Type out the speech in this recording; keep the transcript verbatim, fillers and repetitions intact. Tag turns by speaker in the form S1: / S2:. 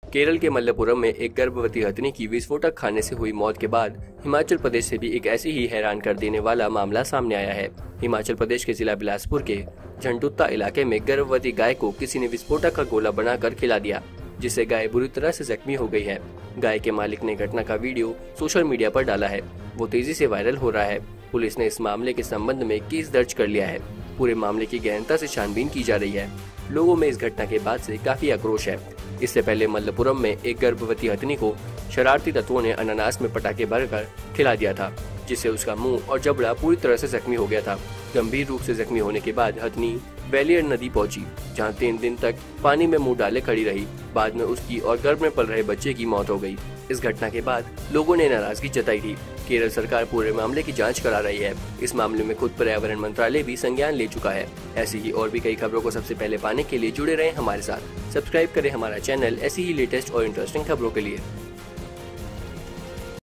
S1: केरल के मल्लपुरम में एक गर्भवती हथिनी की विस्फोटक खाने से हुई मौत के बाद हिमाचल प्रदेश से भी एक ऐसी ही हैरान कर देने वाला मामला सामने आया है। हिमाचल प्रदेश के जिला बिलासपुर के झंडुत्ता इलाके में गर्भवती गाय को किसी ने विस्फोटक का गोला बनाकर खिला दिया, जिससे गाय बुरी तरह से जख्मी हो गई है। गाय के मालिक ने घटना का वीडियो सोशल मीडिया पर डाला है। वो तेजी से वायरल हो रहा है। पुलिस ने इस मामले के संबंध में केस दर्ज कर लिया है। पूरे मामले की गहनता से छानबीन की जा रही है। लोगों में इस घटना के बाद से काफी आक्रोश है। इससे पहले मल्लपुरम में एक गर्भवती हथिनी को शरारती तत्वों ने अनानास में पटाखे भरकर खिला दिया था, जिससे उसका मुंह और जबड़ा पूरी तरह से जख्मी हो गया था। गंभीर रूप से जख्मी होने के बाद हथिनी वेलियर नदी पहुंची, जहां तीन दिन तक पानी में मुंह डाले खड़ी रही। बाद में उसकी और गर्भ में पल रहे बच्चे की मौत हो गई। इस घटना के बाद लोगों ने नाराजगी जताई थी। केरल सरकार पूरे मामले की जांच करा रही है। इस मामले में खुद पर्यावरण मंत्रालय भी संज्ञान ले चुका है। ऐसी ही और भी कई खबरों को सबसे पहले पाने के लिए जुड़े रहें हमारे साथ। सब्सक्राइब करें हमारा चैनल ऐसी ही लेटेस्ट और इंटरेस्टिंग खबरों के लिए।